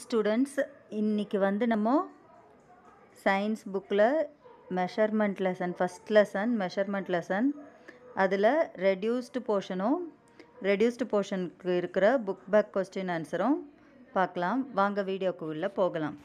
Students, இன்னைக்கு வந்து நம்ம சயின்ஸ் புக்கில் measurement lesson first lesson measurement lesson அதில் ரெடியூஸ்டு போர்ஷனுக்கு இருக்கிற புக் பேக் கொஸ்டின் ஆன்சரும் பார்க்கலாம். வாங்க வீடியோக்கு உள்ள போகலாம்.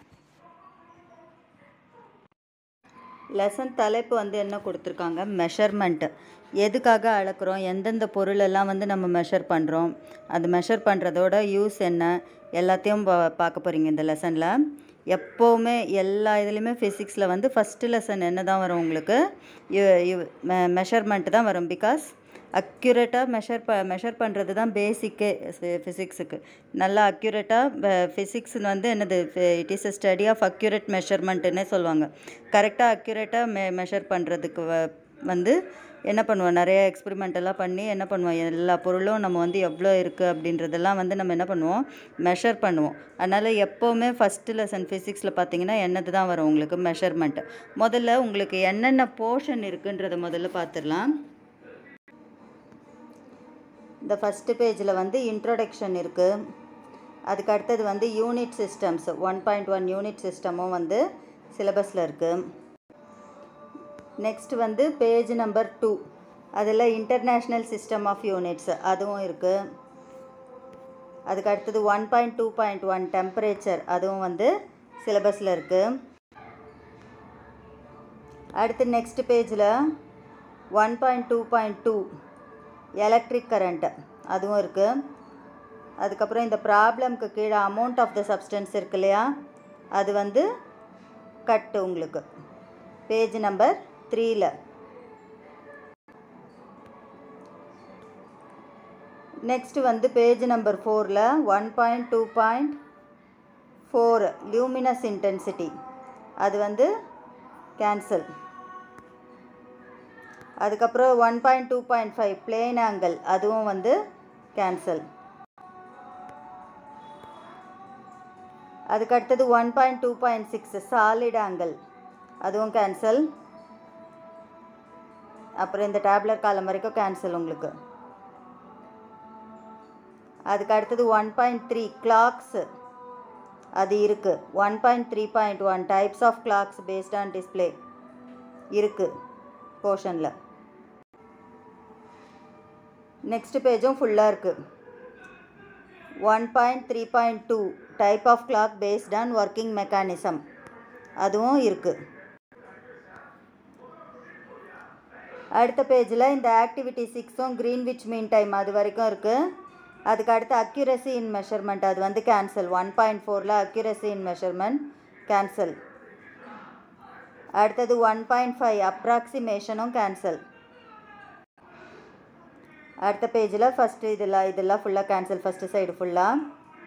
லெசன் தலைப்பு வந்து என்ன கொடுத்துருக்காங்க? மெஷர்மெண்ட். எதுக்காக அளக்குறோம், எந்தெந்த பொருளெல்லாம் வந்து நம்ம மெஷர் பண்ணுறோம், அது மெஷர் பண்ணுறதோட யூஸ் என்ன, எல்லாத்தையும் பார்க்க போகிறீங்க இந்த லெசனில். எப்போவுமே எல்லா இதுலேயுமே ஃபிசிக்ஸில் வந்து ஃபஸ்ட்டு லெசன் என்ன தான் வரும் உங்களுக்கு? மெஷர்மெண்ட் தான் வரும். பிகாஸ் அக்யூரேட்டாக மெஷர் பண்ணுறது தான் பேசிக்கே ஃபிசிக்ஸுக்கு. நல்லா அக்யூரேட்டாக ஃபிசிக்ஸ் வந்து என்னது, it is a study of accurate மெஷர்மெண்ட்டுன்னே சொல்லுவாங்க. கரெக்டாக அக்யூரேட்டாக மெஷர் பண்ணுறதுக்கு வந்து என்ன பண்ணுவோம், நிறைய எக்ஸ்பெரிமெண்டெல்லாம் பண்ணி என்ன பண்ணுவோம், எல்லா பொருளும் நம்ம வந்து எவ்வளோ இருக்குது அப்படின்றதெல்லாம் வந்து நம்ம என்ன பண்ணுவோம், மெஷர் பண்ணுவோம். அதனால் எப்போவுமே ஃபஸ்ட்டு லெசன் ஃபிசிக்ஸில் பார்த்தீங்கன்னா என்னது தான் வரும் உங்களுக்கு? மெஷர்மெண்ட். முதல்ல உங்களுக்கு என்னென்ன போர்ஷன் இருக்குன்றதை முதல்ல பார்த்துடலாம். இந்த ஃபஸ்ட்டு பேஜில் வந்து இன்ட்ரோடக்ஷன் இருக்குது. அதுக்கு அடுத்தது வந்து யூனிட் சிஸ்டம்ஸ் 1.1 யூனிட் சிஸ்டமும் வந்து சிலபஸில் இருக்குது. நெக்ஸ்ட் வந்து பேஜ் நம்பர் 2, அதில் இன்டர்நேஷ்னல் சிஸ்டம் ஆஃப் யூனிட்ஸ் அதுவும் இருக்குது. அதுக்கு அடுத்தது 1.2.1 டெம்பரேச்சர் அதுவும் வந்து சிலபஸில் இருக்குது. அடுத்து நெக்ஸ்ட் பேஜில் 1.2.2 எலக்ட்ரிக் கரண்ட் அதுவும் இருக்குது. அதுக்கப்புறம் இந்த ப்ராப்ளம்க்கு கீழே அமௌண்ட் ஆஃப் த சப்ஸ்டன்ஸ் இருக்கு இல்லையா, அது வந்து கட்டு உங்களுக்கு பேஜ் நம்பர் 3ல். நெக்ஸ்ட் வந்து பேஜ் நம்பர் 4ல் 1.2.4 லியூமினஸ் இன்டென்சிட்டி அது வந்து கேன்சல். அதுக்கப்புறம் 1.2.5 பிளேன் ஆங்கிள் அதுவும் வந்து கேன்சல். அதுக்கடுத்தது 1.2.6 சாலிட் ஆங்கிள் அதுவும் கேன்சல். அப்புறம் இந்த டேப்லர் காலம் வரைக்கும் கேன்சல் உங்களுக்கு. அதுக்கு அடுத்தது 1.3 கிளாக்ஸ் அது இருக்குது. 1.3.1 types of clocks based on display இருக்குது போர்ஷனில். நெக்ஸ்ட் பேஜும் ஃபுல்லாக இருக்குது. 1.3.2 type of clock based on working mechanism அதுவும் இருக்குது. அடுத்த பேஜில் இந்த ஆக்டிவிட்டி 6ம் கிரீன்விச் மீன் டைம் அது வரைக்கும் இருக்குது. அதுக்கு அடுத்து அக்யூரசி இன் மெஷர்மெண்ட் அது வந்து கேன்சல். 1.4ல் அக்யூரசி இன் மெஷர்மெண்ட் கேன்சல். அடுத்தது 1.5 அப்ராக்சிமேஷனும் கேன்சல். அடுத்த பேஜில் ஃபஸ்ட்டு இதெல்லாம் ஃபுல்லாக கேன்சல். ஃபஸ்ட்டு சைடு ஃபுல்லாக,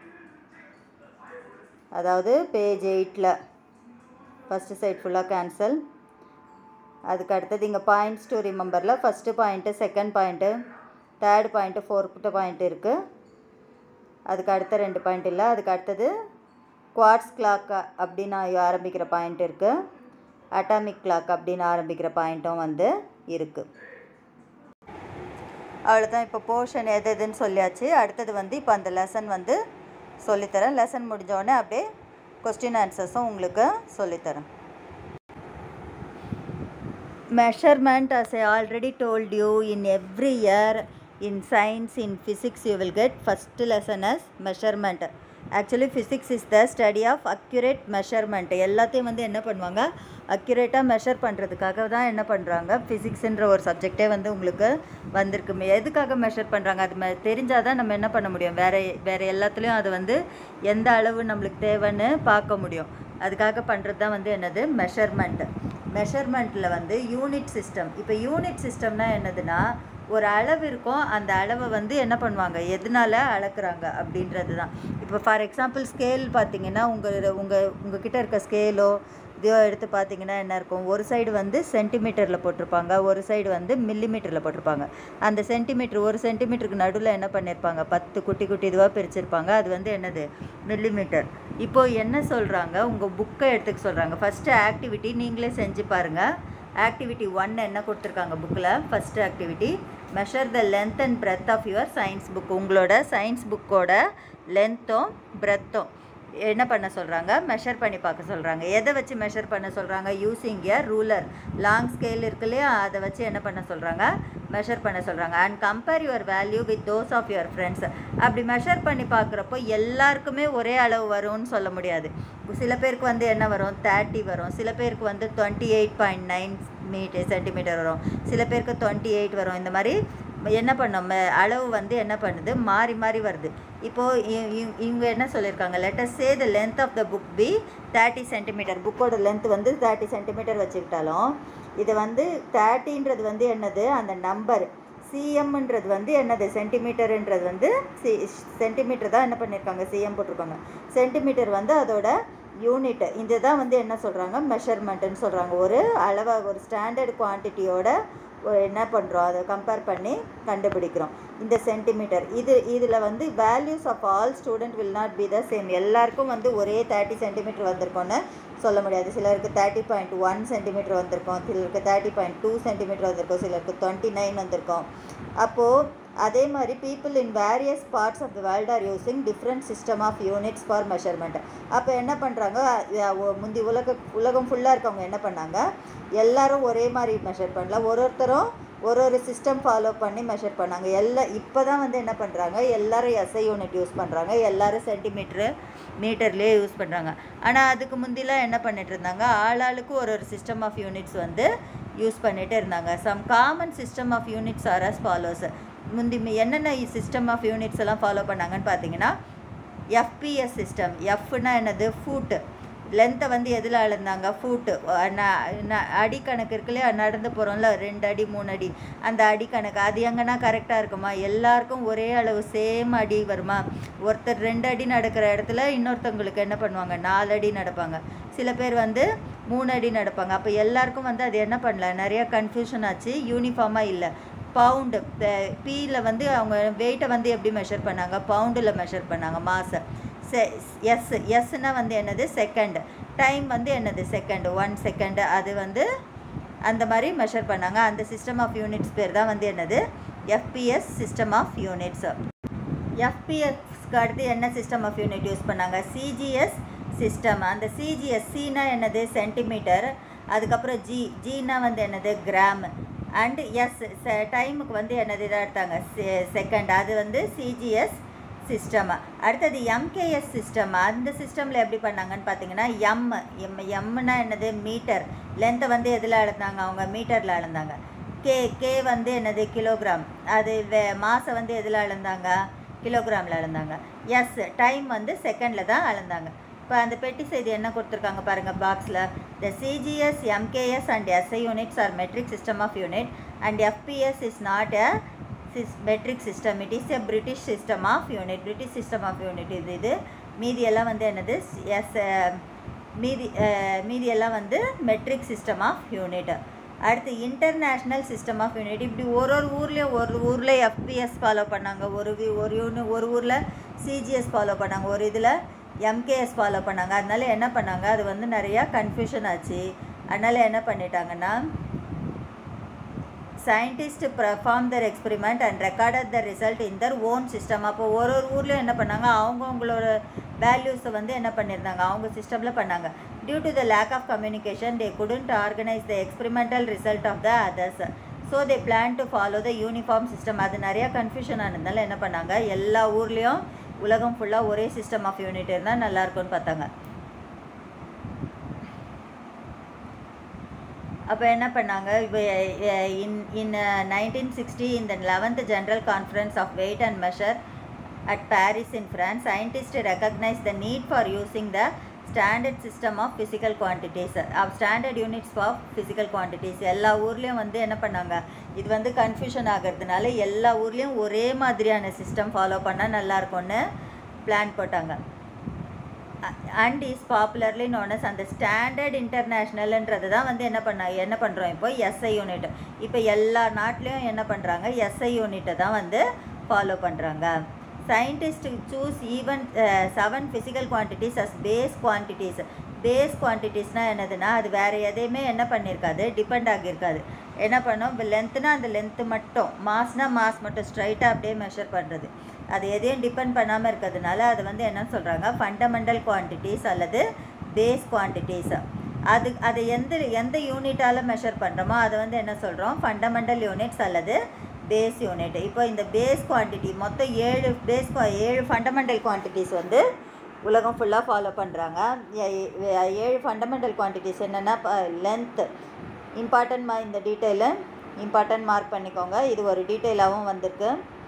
அதாவது பேஜ் 8ல் ஃபஸ்ட்டு சைடு ஃபுல்லாக கேன்சல். அதுக்கு அடுத்தது இங்கே பாயிண்ட்ஸ் டு ரிமெம்பரில் first point, second point, third point, fourth point இருக்குது. அதுக்கு அடுத்த 2 பாயிண்ட் இல்லை. அதுக்கு அடுத்தது குவார்ட்ஸ் கிளாக் அப்படின்னு ஆரம்பிக்கிற பாயிண்ட் இருக்குது. அட்டாமிக் கிளாக் அப்படின்னு ஆரம்பிக்கிற பாயிண்ட்டும் வந்து இருக்குது. அவ்வளோதான். இப்போ போர்ஷன் எதுன்னு சொல்லியாச்சு. அடுத்தது வந்து இப்போ அந்த லெசன் வந்து சொல்லித்தரேன். லெசன் முடிஞ்சோடனே அப்படியே கொஸ்டின் ஆன்சர்ஸும் உங்களுக்கு சொல்லித்தரேன். Measurement, as I already told you, in every year in science, in physics, you will get first lesson as measurement. Actually physics is the study of accurate measurement. எல்லாத்தையும் வந்து என்ன பண்ணுவாங்க, அக்யூரேட்டாக மெஷர் பண்ணுறதுக்காக தான் என்ன பண்ணுறாங்க, ஃபிசிக்ஸுன்ற ஒரு சப்ஜெக்டே வந்து உங்களுக்கு வந்திருக்கு. எதுக்காக மெஷர் பண்ணுறாங்க அது தெரிஞ்சால் தான் நம்ம என்ன பண்ண முடியும், வேறு எல்லாத்துலேயும் அது வந்து எந்த அளவு நம்மளுக்கு தேவைன்னு பார்க்க முடியும். அதுக்காக பண்ணுறது தான் வந்து என்னது, மெஷர்மெண்ட். மெஷர்மெண்ட்டில் வந்து யூனிட் சிஸ்டம். இப்போ யூனிட் சிஸ்டம்னா என்னதுன்னா, ஒரு அளவு இருக்கும், அந்த அளவை வந்து என்ன பண்ணுவாங்க, எதனால் அளக்குறாங்க அப்படின்றது தான். இப்போ ஃபார் எக்ஸாம்பிள் ஸ்கேல் பார்த்தீங்கன்னா, உங்ககிட்ட இருக்க ஸ்கேலோ இதோ எடுத்து பார்த்தீங்கன்னா என்ன இருக்கும், ஒரு சைடு வந்து சென்டிமீட்டரில் போட்டிருப்பாங்க, ஒரு சைடு வந்து மில்லிமீட்டரில் போட்டிருப்பாங்க. அந்த சென்டிமீட்டர், ஒரு சென்டிமீட்டருக்கு நடுவில் என்ன பண்ணியிருப்பாங்க, 10 குட்டி குட்டி இதுவாக பிரிச்சிருப்பாங்க. அது வந்து என்னது, மில்லிமீட்டர். இப்போது என்ன சொல்கிறாங்க, உங்கள் புக்கை எடுத்துக்க சொல்கிறாங்க. ஃபஸ்ட்டு ஆக்டிவிட்டி நீங்களே செஞ்சு பாருங்கள். ஆக்டிவிட்டி 1 என்ன கொடுத்துருக்காங்க புக்கில்? First activity, measure the length and breadth of your science book. உங்களோட சயின்ஸ் புக்கோட லென்த்தும் பிரெத்தும் என்ன பண்ண சொல்கிறாங்க, மெஷர் பண்ணி பார்க்க சொல்கிறாங்க. எதை வச்சு மெஷர் பண்ண சொல்கிறாங்க? Using a ruler. Long scale இருக்கு இல்லையா, அதை வச்சு என்ன பண்ண சொல்கிறாங்க, மெஷர் பண்ண சொல்கிறாங்க. And compare your value with those of your friends. அப்படி மெஷர் பண்ணி பார்க்குறப்போ எல்லாருக்குமே ஒரே அளவு வரும்னு சொல்ல முடியாது. சில பேருக்கு வந்து என்ன வரும், 30 வரும், சில பேருக்கு வந்து 28.9 சென்டிமீட்டர் வரும், சில பேருக்கு 28 வரும். இந்த மாதிரி என்ன பண்ணோம், அளவு வந்து என்ன பண்ணுது, மாறி மாறி வருது. இப்போது இவங்க என்ன சொல்லியிருக்காங்க, let's say the length of the book be 30 centimetre. புக்கோட லென்த் வந்து 30 சென்டிமீட்டர் வச்சுக்கிட்டாலும் இது வந்து 30ன்றது வந்து என்னது, அந்த நம்பர். சிஎம்ன்றது வந்து என்னது, சென்டிமீட்டருன்றது வந்து சென்டிமீட்டர் தான் என்ன பண்ணியிருக்காங்க, சிஎம் போட்டிருக்காங்க. சென்டிமீட்டர் வந்து அதோட யூனிட். இதுதான் வந்து என்ன சொல்கிறாங்க, மெஷர்மெண்ட்டுன்னு சொல்கிறாங்க. ஒரு அளவாக ஒரு ஸ்டாண்டர்ட் குவான்டிட்டியோட என்ன பண்ணுறோம், அதை கம்பேர் பண்ணி கண்டுபிடிக்கிறோம். இந்த சென்டிமீட்டர் இதில் வந்து values of all student will not be the same. எல்லாருக்கும் வந்து ஒரே 30 சென்டிமீட்டர் வந்திருக்கோன்னு சொல்ல முடியாது. சிலருக்கு 30.1 சென்டிமீட்டர் வந்திருக்கும், சிலருக்கு 30.2 சென்டிமீட்டர் வந்திருக்கும், சிலருக்கு 29 வந்திருக்கும். அப்போது அதே மாதிரி people in various parts of the world are using different system of units for measurement. அப்போ என்ன பண்ணுறாங்க, முந்தி உலகம் ஃபுல்லாக இருக்கவங்க என்ன பண்ணாங்க, எல்லாரும் ஒரே மாதிரி மெஷர் பண்ணல, ஒருத்தரும் ஒரு சிஸ்டம் ஃபாலோ பண்ணி மெஷர் பண்ணாங்க. இப்போ தான் வந்து என்ன பண்ணுறாங்க, எல்லோரும் எஸ்ஐ யூனிட் யூஸ் பண்ணுறாங்க, எல்லோரும் மீட்டர்லேயே யூஸ் பண்ணுறாங்க. ஆனால் அதுக்கு முந்திலாம் என்ன பண்ணிட்டு இருந்தாங்க, ஆளாளுக்கு ஒரு சிஸ்டம் ஆஃப் யூனிட்ஸ் வந்து யூஸ் பண்ணிகிட்டே இருந்தாங்க. Some common system of units are as follows. முந்தி என்னென்ன சிஸ்டம் ஆஃப் யூனிட்ஸ் எல்லாம் ஃபாலோ பண்ணாங்கன்னு பார்த்தீங்கன்னா, எஃபிஎஸ் சிஸ்டம். எஃப்னா என்னது, ஃபூட்டு. லென்த்தை வந்து எதில் அளந்தாங்க, ஃபூட்டு. அடிக்கணக்கு இருக்குல்லையா, நடந்து போகிறோம்ல 2 அடி 3 அடி, அந்த அடிக்கணக்கு அது எங்கன்னா கரெக்டாக இருக்குமா, எல்லாருக்கும் ஒரே அளவு சேம் அடி வருமா? ஒருத்தர் 2 அடி நடக்கிற இடத்துல இன்னொருத்தவங்களுக்கு என்ன பண்ணுவாங்க, 4 அடி நடப்பாங்க, சில பேர் வந்து 3 அடி நடப்பாங்க. அப்போ எல்லாருக்கும் வந்து அது என்ன பண்ணல, நிறையா கன்ஃபியூஷன் ஆச்சு, யூனிஃபார்மாக இல்லை. பவுண்டு, பியில் வந்து அவங்க வெயிட்டை வந்து எப்படி மெஷர் பண்ணாங்க, பவுண்டில் மெஷர் பண்ணாங்க, மாசை. எஸ்னா வந்து என்னது, செகண்ட். டைம் வந்து என்னது, செகண்ட், 1 செகண்டு. அது வந்து அந்த மாதிரி மெஷர் பண்ணாங்க. அந்த சிஸ்டம் ஆஃப் யூனிட்ஸ் பேர் தான் வந்து என்னது, எஃபிஎஸ் சிஸ்டம் ஆஃப் யூனிட்ஸ். எஃபிஎஸ்க்கு அடுத்து என்ன சிஸ்டம் ஆஃப் யூனிட் யூஸ் பண்ணாங்க, சிஜிஎஸ் சிஸ்டம். அந்த சிஜிஎஸ், சினா என்னது, சென்டிமீட்டர். அதுக்கப்புறம் ஜினா வந்து என்னது, கிராம். அண்ட் எஸ் டைமுக்கு வந்து என்னது இதாக எடுத்தாங்க, செகண்ட். அது வந்து சிஜிஎஸ் சிஸ்டம். அடுத்தது எம்கேஎஸ் சிஸ்டம். அந்த சிஸ்டமில் எப்படி பண்ணாங்கன்னு பார்த்தீங்கன்னா, எம்னா என்னது, மீட்டர். லென்த்தை வந்து எதில் அளந்தாங்க, அவங்க மீட்டரில் அளந்தாங்க. கே வந்து என்னது, கிலோகிராம். அது மாசை வந்து எதில் அளந்தாங்க, கிலோகிராமில் அளந்தாங்க. எஸ் டைம் வந்து செகண்டில் தான் அளந்தாங்க. இப்போ அந்த பெட்டி செய்தி என்ன கொடுத்துருக்காங்க பாருங்கள் பாக்ஸில், the CGS, MKS and SI units are metric system of unit and FPS is not a metric system, it is a British system of unit. British system of unit இது. மீதி எல்லாம் வந்து என்னது, மீதி எல்லாம் வந்து மெட்ரிக் சிஸ்டம் ஆஃப் யூனிட். அடுத்து international system of unit. இப்படி ஒரு ஊரில் எஃபிஎஸ் ஃபாலோ பண்ணாங்க, ஒரு ஊரில் சிஜிஎஸ் ஃபாலோ பண்ணாங்க, ஒரு இதில் எம்கேஎஸ் ஃபாலோ பண்ணாங்க. அதனால என்ன பண்ணாங்க, அது வந்து நிறையா கன்ஃபியூஷன் ஆச்சு. அதனால் என்ன பண்ணிட்டாங்கன்னா, scientists performed their experiment and recorded the result in their own system. அப்போ ஒரு ஊர்லேயும் என்ன பண்ணாங்க, அவங்களோட வேல்யூஸை வந்து என்ன பண்ணியிருந்தாங்க, அவங்க சிஸ்டமில் பண்ணாங்க. Due to the lack of communication, they couldn't organize the experimental result of the others. So they planned to follow the uniform system. அது நிறையா கன்ஃபியூஷன் ஆனதுனால என்ன பண்ணாங்க, எல்லா ஊர்லேயும் உலகம் ஃபுல்லாக ஒரே சிஸ்டம் ஆஃப் யூனிட் இருந்தால் நல்லாயிருக்கும்னு பார்த்தாங்க. அப்போ என்ன பண்ணாங்க, இன் 1960 in the 11th General Conference of Weight and Measure at Paris in France, scientists recognized the need for using the standard system of physical quantities, standard units of physical quantities. எல்லா ஊர்லேயும் வந்து என்ன பண்ணாங்க, இது வந்து கன்ஃபியூஷன் ஆகிறதுனால எல்லா ஊர்லேயும் ஒரே மாதிரியான சிஸ்டம் ஃபாலோ பண்ணால் நல்லாயிருக்கும்னு பிளான் போட்டாங்க. And is popularly known as அந்த ஸ்டாண்டர்ட் இன்டர்நேஷ்னல்ன்றது தான் வந்து என்ன பண்ணுறோம் இப்போ எஸ்ஐ யூனிட். இப்போ எல்லா நாட்டிலையும் என்ன பண்ணுறாங்க, எஸ்ஐ யூனிட்டை தான் வந்து ஃபாலோ பண்ணுறாங்க. Scientist choose even 7 physical quantities as base quantities. Base குவான்டிட்டிஸ்னால் என்னதுன்னா, அது வேறு எதையுமே என்ன பண்ணியிருக்காது, டிபெண்ட் ஆகியிருக்காது. என்ன பண்ணோம், இப்போ லென்த்துனா அந்த லென்த்து மட்டும், மாஸ்னால் மாஸ் மட்டும் ஸ்ட்ரைட்டாக அப்படியே மெஷர் பண்ணுறது. அது எதையும் டிபெண்ட் பண்ணாமல் இருக்கிறதுனால அது வந்து என்ன சொல்கிறாங்க, ஃபண்டமெண்டல் குவான்டிட்டிஸ் அல்லது பேஸ் குவான்டிட்டிஸ். அதை எந்த யூனிட்டால் மெஷர் பண்ணுறோமோ அதை வந்து என்ன சொல்கிறோம், ஃபண்டமெண்டல் யூனிட்ஸ் அல்லது பேஸ் யூனிட். இப்போ இந்த பேஸ் குவான்டிட்டி மொத்தம் 7 ஃபண்டமெண்டல் குவான்டிட்டிஸ் வந்து உலகம் ஃபுல்லாக ஃபாலோ பண்ணுறாங்க. 7 ஃபண்டமெண்டல் குவான்டிட்டிஸ் என்னென்னா, லென்த் இம்பார்ட்டன்ட், இந்த டீட்டெயிலை இம்பார்ட்டன்ட் மார்க் பண்ணிக்கோங்க, இது ஒரு டீட்டெயிலாகவும் வந்திருக்கு.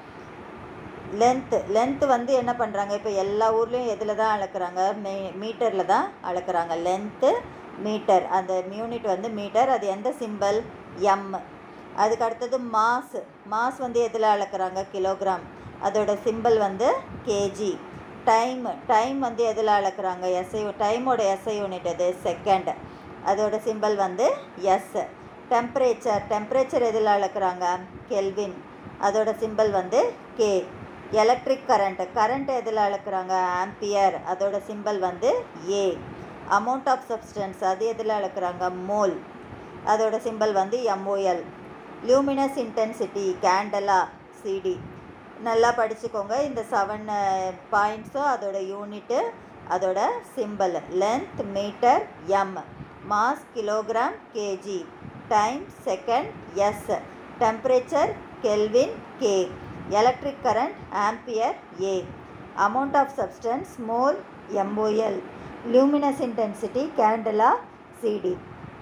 லென்த்து வந்து என்ன பண்ணுறாங்க, இப்போ எல்லா ஊர்லேயும் எதில் தான் அளக்குறாங்க, மீட்டரில் தான் அளக்குறாங்க. லென்த்து மீட்டர், அந்த யூனிட் வந்து மீட்டர், அது எந்த சிம்பிள், எம். அதுக்கு அடுத்தது மாஸ் வந்து எதில் அளக்குறாங்க, கிலோகிராம், அதோட சிம்பிள் வந்து கேஜி. டைம் வந்து எதில் அளக்குறாங்க, டைமோட எஸ்ஐ யூனிட் எது, செகண்ட், அதோட சிம்பிள் வந்து எஸ். டெம்பரேச்சர் எதில் அளக்குறாங்க, கெல்வின், அதோட சிம்பிள் வந்து கே. எலக்ட்ரிக் கரண்ட் எதில் அளக்குறாங்க, ஆம்பியர், அதோட சிம்பிள் வந்து ஏ. அமௌண்ட் ஆஃப் சப்ஸ்டன்ஸ் அது எதில் அளக்குறாங்க, மோல், அதோட சிம்பிள் வந்து MOL. Luminous intensity candela, CD. நல்லா படிச்சுக்கோங்க, இந்த 7 பாயிண்ட்ஸும் அதோட யூனிட்டு, அதோட symbol. Length metre M, mass kilogram KG, time second S, temperature Kelvin K, electric current ampere A, amount of substance mole MOL, luminous intensity candela CD.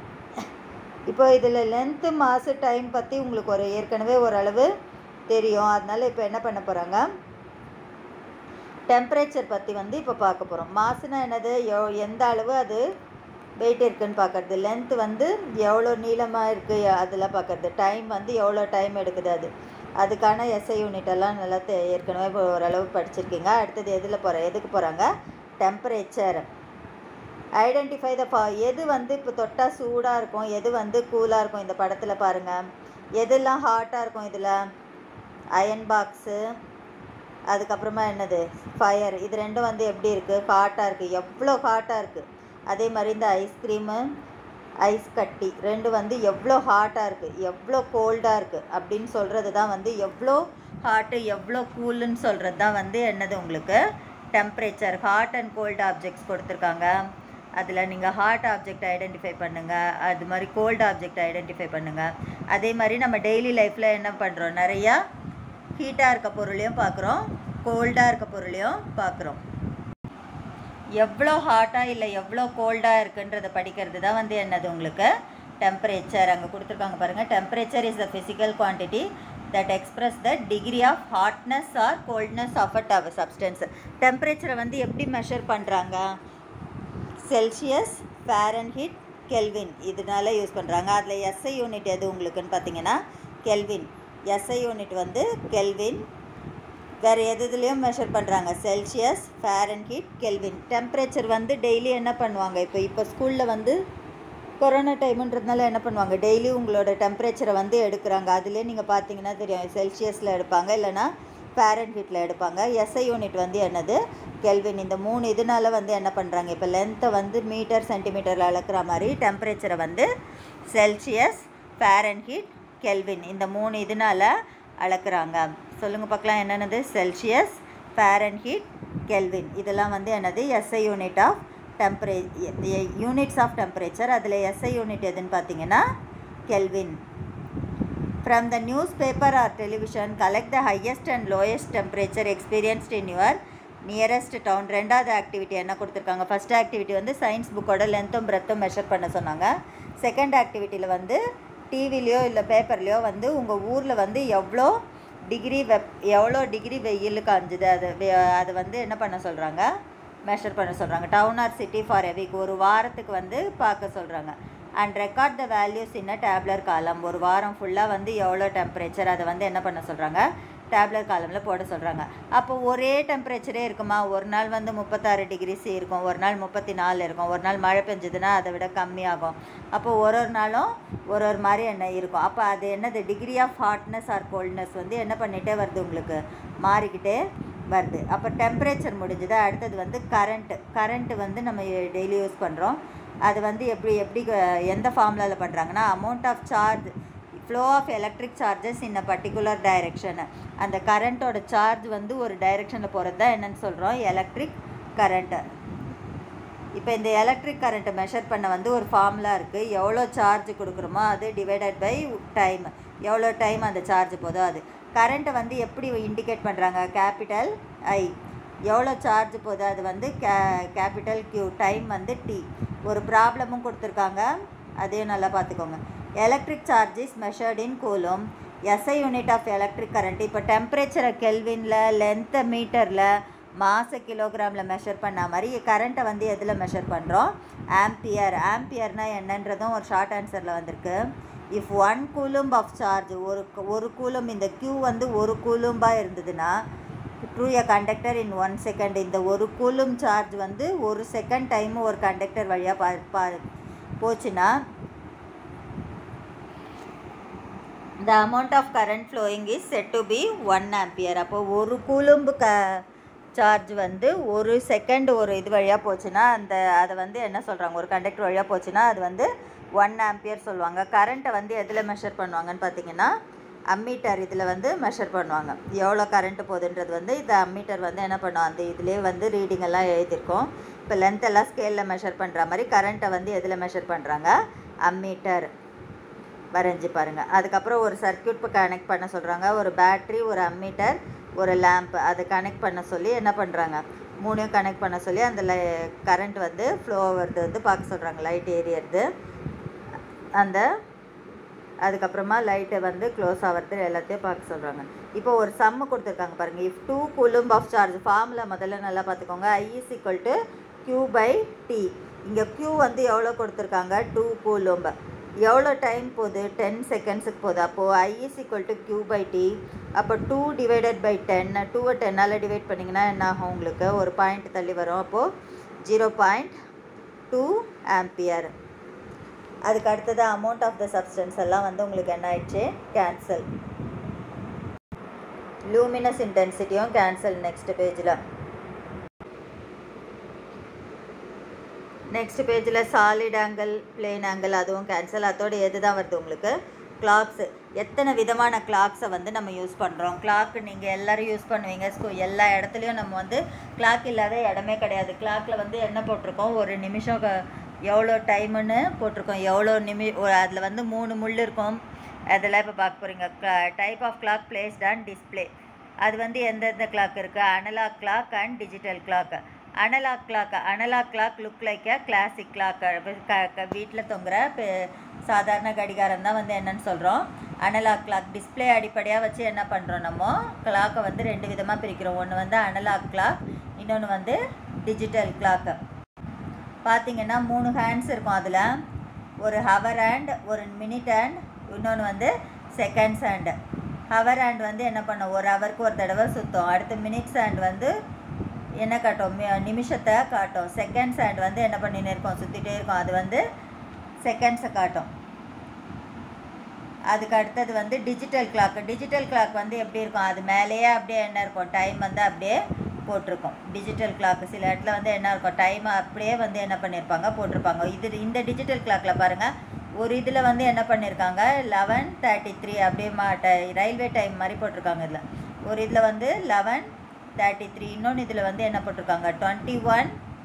இப்போ இதில் length மாசு time பற்றி உங்களுக்கு ஏற்கனவே ஓரளவு தெரியும். அதனால் இப்போ என்ன பண்ண போகிறாங்க, டெம்பரேச்சர் பற்றி வந்து இப்போ பார்க்க போகிறோம். மாசுனா என்னது, எந்த அளவு அது வெயிட் இருக்குதுன்னு பார்க்குறது. லென்த்து வந்து எவ்வளோ நீளமாக இருக்குது அதில் பார்க்குறது. டைம் வந்து எவ்வளோ டைம் எடுக்குது அதுக்கான எஸ்ஐ யூனிட்டெல்லாம் நல்லா ஏற்கனவே இப்போ ஓரளவு படிச்சிருக்கீங்க. அடுத்தது எதுக்கு போகிறாங்க, டெம்பரேச்சர். ஐடென்டிஃபை எது வந்து இப்போ தொட்டால் சூடாக இருக்கும், எது வந்து கூலாக இருக்கும். இந்த படத்தில் பாருங்கள், எதெல்லாம் ஹாட்டாக இருக்கும், இதில் அயன் பாக்ஸு, அதுக்கப்புறமா என்னது ஃபயர், இது ரெண்டும் வந்து எப்படி இருக்குது, ஹாட்டாக இருக்குது, எவ்வளோ ஹாட்டாக இருக்குது. அதே மாதிரி இந்த ஐஸ்கிரீமு, ஐஸ் கட்டி ரெண்டும் வந்து எவ்வளோ ஹாட்டாக இருக்குது, எவ்வளோ கோல்டாக இருக்குது அப்படின்னு சொல்கிறது தான் வந்து எவ்வளோ ஹாட்டு எவ்வளோ கூலுன்னு சொல்கிறது தான் வந்து என்னது உங்களுக்கு temperature. Hot and cold objects கொடுத்துருக்காங்க, அதில் நீங்கள் ஹாட் ஆப்ஜெக்ட் ஐடென்டிஃபை பண்ணுங்கள், அது மாதிரி கோல்டு ஆப்ஜெக்ட் ஐடென்டிஃபை பண்ணுங்கள். அதே மாதிரி நம்ம டெய்லி லைஃப்பில் என்ன பண்ணுறோம், நிறையா ஹீட்டாக இருக்க பொருளையும் பார்க்குறோம், கோல்டாக இருக்க பொருளையும் பார்க்குறோம். எவ்வளோ ஹாட்டாக இல்லை எவ்வளோ கோல்டாக இருக்குன்றதை படிக்கிறது தான் வந்து என்னது உங்களுக்கு டெம்பரேச்சர். அங்கே கொடுத்துருக்காங்க பாருங்கள், temperature is the physical quantity that express the degree of hotness or coldness of a substance. டெம்பரேச்சரை வந்து எப்படி மெஷர் பண்ணுறாங்க, செல்சியஸ், ஃபாரன்ஹீட், கெல்வின் இதனால யூஸ் பண்ணுறாங்க. அதில் எஸ்ஐ யூனிட் எது உங்களுக்குன்னு பார்த்தீங்கன்னா கெல்வின். எஸ்ஐ யூனிட் வந்து கெல்வின். வேறு எதுலேயும் மெஷர் பண்ணுறாங்க, செல்சியஸ், ஃபாரன்ஹீட், கெல்வின். டெம்பரேச்சர் வந்து டெய்லி என்ன பண்ணுவாங்க, இப்போ ஸ்கூலில் வந்து கொரோனா டைமுன்றதுனால என்ன பண்ணுவாங்க, டெய்லி உங்களோட டெம்பரேச்சரை வந்து எடுக்கிறாங்க. அதிலே நீங்கள் பார்த்தீங்கன்னா தெரியும், செல்சியஸில் எடுப்பாங்க, இல்லைனா ஃபாரன்ஹீட்டில் எடுப்பாங்க. எஸ்ஐ யூனிட் வந்து என்னது கெல்வின். இந்த 3 இதனால வந்து என்ன பண்ணுறாங்க, இப்போ லென்த்தை வந்து மீட்டர் சென்டிமீட்டரில் அளக்குற மாதிரி டெம்பரேச்சரை வந்து செல்சியஸ், ஃபாரன்ஹீட், கெல்வின் இந்த 3 இதனால் அளக்குறாங்க. சொல்லுங்கள் பார்க்கலாம், என்னென்னது, செல்சியஸ், ஃபாரன்ஹீட், கெல்வின் இதெல்லாம் வந்து என்னது SI unit of units of temperature. அதில் எஸ்ஐ யூனிட் எதுன்னு பார்த்தீங்கன்னா Kelvin. From the newspaper or television collect the highest and lowest temperature experienced in your nearest town. ரெண்டாவது ஆக்டிவிட்டி என்ன கொடுத்துருக்காங்க, ஃபஸ்ட் ஆக்டிவிட்டி வந்து சயின்ஸ் புக்கோட லென்த்தும் பிரெத்தும் மெஷர் பண்ண சொன்னாங்க. செகண்ட் ஆக்டிவிட்டியில் வந்து டிவிலையோ இல்லை பேப்பர்லையோ வந்து உங்கள் ஊரில் வந்து எவ்வளோ டிகிரி வெயில் காஞ்சுது அது வந்து என்ன பண்ண சொல்கிறாங்க, மெஷர் பண்ண சொல்கிறாங்க. Town or city for a week, ஒரு வாரத்துக்கு வந்து பார்க்க சொல்கிறாங்க. And record the values in a tabular column, ஒரு வாரம் ஃபுல்லாக வந்து எவ்வளோ டெம்பரேச்சர் அதை வந்து என்ன பண்ண சொல்கிறாங்க, டேப்லர் காலமில் போட சொல்கிறாங்க. அப்போ ஒரே டெம்பரேச்சரே இருக்குமா, ஒரு நாள் வந்து 36 டிகிரி சி இருக்கும், ஒரு நாள் 34 இருக்கும், ஒரு நாள் மழை பெஞ்சதுன்னா அதை விட கம்மியாகும். அப்போ ஒரு நாளும் ஒரு மாதிரி என்ன இருக்கும். அப்போ அது என்னது degree of hotness or coldness வந்து என்ன பண்ணிகிட்டே வருது, உங்களுக்கு மாறிக்கிட்டே வருது. அப்போ டெம்பரேச்சர் முடிஞ்சது. அடுத்தது வந்து கரண்ட்டு வந்து நம்ம டெய்லி யூஸ் பண்ணுறோம். அது வந்து எப்படி எந்த ஃபார்முலாவில் பண்ணுறாங்கன்னா, amount of charge flow of electric charges in a particular direction. அந்த கரண்ட்டோட சார்ஜ் வந்து ஒரு டைரெக்ஷனில் போகிறது தான் என்னென்னு சொல்கிறோம், எலக்ட்ரிக் கரண்ட்டு. இப்போ இந்த எலக்ட்ரிக் கரண்ட்டை மெஷர் பண்ண வந்து ஒரு ஃபார்முலா இருக்குது. எவ்வளோ சார்ஜ் கொடுக்குறோமோ அது டிவைடட் பை டைம், எவ்வளோ டைம் அந்த சார்ஜ் போதோ அது. கரண்ட்டை வந்து எப்படி இண்டிகேட் பண்ணுறாங்க, கேபிட்டல் ஐ. எவ்வளோ சார்ஜ் போதோ அது வந்து கேபிட்டல் கியூ. டைம் வந்து டி. ஒரு ப்ராப்ளமும் கொடுத்துருக்காங்க, அதையும் நல்லா பார்த்துக்கோங்க. Electric charge is measured in coulomb. SI unit of electric current. இப்போ டெம்பரேச்சரை கெல்வினில், லென்த்தை மீட்டரில், மாச கிலோகிராமில் மெஷர் பண்ண மாதிரி கரண்ட்டை வந்து எதில் மெஷர் பண்ணுறோம், ஆம்பியர். ஆம்பியர்னால் என்னன்றதும் ஒரு ஷார்ட் ஆன்சரில் வந்திருக்கு. இஃப் 1 கூலும் ஆஃப் சார்ஜ், ஒரு கூலும், இந்த கியூ வந்து ஒரு கூலும்பாக இருந்ததுன்னா through a conductor in 1 second. இந்த ஒரு கூலும் சார்ஜ் வந்து ஒரு செகண்ட் டைமு ஒரு கண்டக்டர் வழியாக போச்சுன்னா the amount of current flowing is said to be 1 ampere. அப்போ ஒரு கூலும்பு சார்ஜ் வந்து ஒரு செகண்ட் ஒரு இது வழியாக போச்சுன்னா அதை வந்து என்ன சொல்கிறாங்க, ஒரு கண்டக்டர் வழியாக போச்சுன்னா அது வந்து 1 ஆம்பியர் சொல்லுவாங்க. கரண்ட்டை வந்து எதில் மெஷர் பண்ணுவாங்கன்னு பார்த்தீங்கன்னா அம்மீட்டர். இதில் வந்து மெஷர் பண்ணுவாங்க எவ்வளோ கரண்ட்டு போகுதுன்றது வந்து இந்த அம்மீட்டர் வந்து என்ன பண்ணுவோம், அந்த இதிலே வந்து ரீடிங் எல்லாம் எழுதியிருக்கோம். இப்போ லென்த் எல்லாம் ஸ்கேலில் மெஷர் பண்ணுற மாதிரி கரண்ட்டை வந்து எதில் மெஷர் பண்ணுறாங்க, அம்மீட்டர். வரைஞ்சி பாருங்கள். அதுக்கப்புறம் ஒரு சர்க்கியூட் கனெக்ட் பண்ண சொல்கிறாங்க. ஒரு பேட்ரி, ஒரு அம்மீட்டர், ஒரு லேம்ப், அதை கனெக்ட் பண்ண சொல்லி என்ன பண்ணுறாங்க, மூணையும் கனெக்ட் பண்ண சொல்லி அந்த கரண்ட் வந்து ஃப்ளோ ஆகிறது வந்து பார்க்க சொல்கிறாங்க, லைட் ஏறியறது. அதுக்கப்புறமா லைட்டை வந்து க்ளோஸ் ஆகிறது எல்லாத்தையும் பார்க்க சொல்கிறாங்க. இப்போ ஒரு சம்மு கொடுத்துருக்காங்க பாருங்கள். If 2 coulomb of charge, formula முதல்ல நல்லா பார்த்துக்கோங்க. I is equal to Q/T. இங்கே Q வந்து எவ்வளோ கொடுத்துருக்காங்க, 2 கூலும். எவ்வளோ டைம் போகுது, 10 செகண்ட்ஸுக்கு போகுது. அப்போது I is equal to Q/T. அப்போ 2 divided by 10, 2 10ஆல் டிவைட் பண்ணிங்கன்னா என்ன ஆகும், உங்களுக்கு ஒரு பாயிண்ட் தள்ளி வரும். அப்போது 0.2 ஆம்பியர். அதுக்கு அடுத்தது அமௌண்ட் ஆஃப் த சப்ஸ்டன்ஸ் எல்லாம் வந்து உங்களுக்கு என்ன ஆயிடுச்சு, கேன்சல். லூமினஸ் இன்டென்சிட்டியும் கேன்சல். நெக்ஸ்ட் பேஜில் சாலிட் ஆங்கிள், பிளேன் ஆங்கிள், அதுவும் கேன்சல். அதோடு எது தான் வருது உங்களுக்கு, கிளாக்ஸு. எத்தனை விதமான கிளாக்ஸை வந்து நம்ம யூஸ் பண்ணுறோம். கிளாக்கு நீங்கள் எல்லோரும் யூஸ் பண்ணுவீங்க. எல்லா இடத்துலையும் நம்ம வந்து கிளாக் இல்லாத இடமே கிடையாது. கிளாக்கில் வந்து என்ன போட்டிருக்கோம், ஒரு நிமிஷம் எவ்வளோ டைமுன்னு போட்டிருக்கோம், எவ்வளோ அதில் வந்து 3 முள் இருக்கும். அதெல்லாம் இப்போ பார்க்க போகிறீங்க. Type of clock placed and display. அது வந்து எந்தெந்த கிளாக் இருக்குது, analog clock and digital clock. Analogue clock look like a classic clock. வீட்டில் தொங்குற சாதாரண கடிகாரம் தான் வந்து என்னன்னு சொல்கிறோம், அனலாக் கிளாக். டிஸ்பிளே அடிப்படையாக வச்சு என்ன பண்ணுறோம், நம்ம கிளாக்கை வந்து 2 விதமாக பிரிக்கிறோம். ஒன்று வந்து அனலாக் கிளாக், இன்னொன்று வந்து டிஜிட்டல் கிளாக். பார்த்திங்கன்னா 3 ஹேண்ட்ஸ் இருக்கும். அதில் ஒரு ஹவர் ஹேண்ட், ஒரு மினிட் ஹேண்ட், இன்னொன்று வந்து செகண்ட்ஸ் ஹேண்டு. ஹவர் ஹேண்ட் வந்து என்ன பண்ணோம், ஒரு ஹவருக்கு ஒரு தடவை சுற்றும். அடுத்து மினிட்ஸ் ஹேண்ட் வந்து என்ன காட்டும், நிமிஷத்தை காட்டும். செகண்ட்ஸ் ஹேண்ட் வந்து என்ன பண்ணின்னு இருக்கோம், சுற்றிட்டே இருக்கும். அது வந்து செகண்ட்ஸை காட்டும். அதுக்கு அடுத்தது வந்து டிஜிட்டல் கிளாக். டிஜிட்டல் கிளாக் வந்து எப்படி இருக்கும், அது மேலேயே அப்படியே என்ன இருக்கும், டைம் வந்து அப்படியே போட்டிருக்கும். டிஜிட்டல் கிளாக் சில இடத்துல வந்து என்ன இருக்கும், டைம் அப்படியே வந்து என்ன பண்ணியிருப்பாங்க, போட்டிருப்பாங்க. இந்த டிஜிட்டல் கிளாக்கில் பாருங்கள், ஒரு இதில் வந்து என்ன பண்ணியிருக்காங்க, 11:33 அப்படியே ரயில்வே டைம் மாதிரி போட்டிருக்காங்க. இதில் ஒரு இதில் வந்து 11:33, இன்னொன்று இதில் வந்து என்ன போட்டிருக்காங்க, 21.